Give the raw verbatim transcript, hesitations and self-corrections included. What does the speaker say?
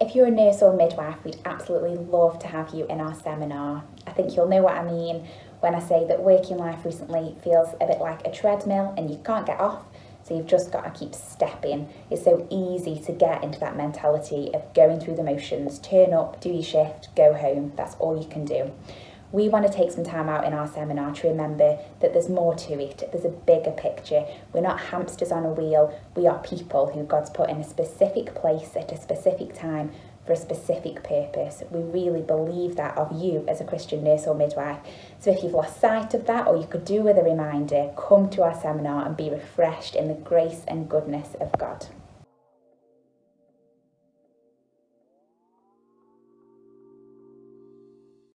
If you're a nurse or midwife, we'd absolutely love to have you in our seminar. I think you'll know what I mean when I say that working life recently feels a bit like a treadmill and you can't get off, so you've just got to keep stepping. It's so easy to get into that mentality of going through the motions, turn up, do your shift, go home. That's all you can do. We want to take some time out in our seminar to remember that there's more to it. There's a bigger picture. We're not hamsters on a wheel. We are people who God's put in a specific place at a specific time for a specific purpose. We really believe that of you as a Christian nurse or midwife. So if you've lost sight of that, or you could do with a reminder, come to our seminar and be refreshed in the grace and goodness of God.